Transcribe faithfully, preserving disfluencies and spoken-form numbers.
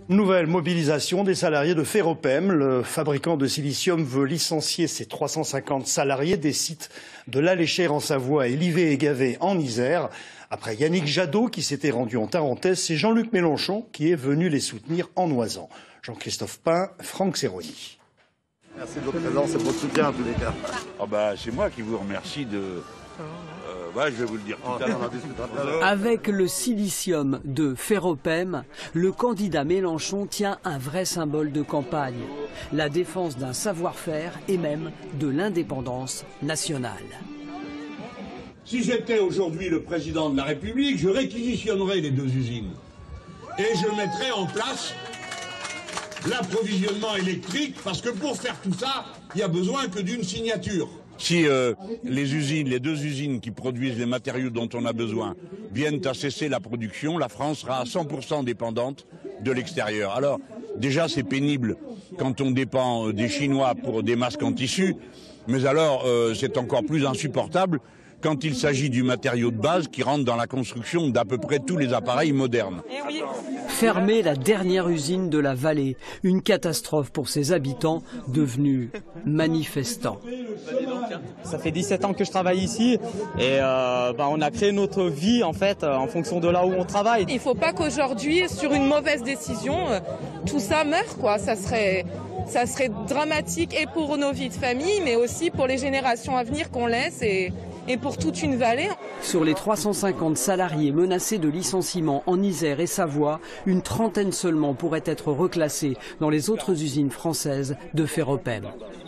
Nouvelle mobilisation des salariés de Ferropem. Le fabricant de silicium veut licencier ses trois cent cinquante salariés des sites de l'Aléchère en Savoie et Livet-et-Gavet en Isère. Après Yannick Jadot qui s'était rendu en Tarentaise, c'est Jean-Luc Mélenchon qui est venu les soutenir en Noisan. Jean-Christophe Pain, Franck Serroni. Merci de votre présence et de votre soutien en tous les cas. Oh bah, c'est moi qui vous remercie de... Euh, ouais, je vais vous le dire tout à l'heure. Avec le silicium de Ferropem, le candidat Mélenchon tient un vrai symbole de campagne. La défense d'un savoir-faire et même de l'indépendance nationale. Si j'étais aujourd'hui le président de la République, je réquisitionnerais les deux usines. Et je mettrais en place l'approvisionnement électrique, parce que pour faire tout ça, il n'y a besoin que d'une signature. Si euh, les usines, les deux usines qui produisent les matériaux dont on a besoin viennent à cesser la production, la France sera à cent pour cent dépendante de l'extérieur. Alors, déjà, c'est pénible quand on dépend des Chinois pour des masques en tissu, mais alors, euh, c'est encore plus insupportable quand il s'agit du matériau de base qui rentre dans la construction d'à peu près tous les appareils modernes. Fermer la dernière usine de la vallée, une catastrophe pour ses habitants devenus manifestants. Ça fait dix-sept ans que je travaille ici et euh, bah, on a créé notre vie en fait en fonction de là où on travaille. Il ne faut pas qu'aujourd'hui, sur une mauvaise décision, tout ça meure, quoi. Ça serait, ça serait dramatique et pour nos vies de famille, mais aussi pour les générations à venir qu'on laisse et, et pour toute une vallée. Sur les trois cent cinquante salariés menacés de licenciement en Isère et Savoie, une trentaine seulement pourraient être reclassés dans les autres usines françaises de Ferropem.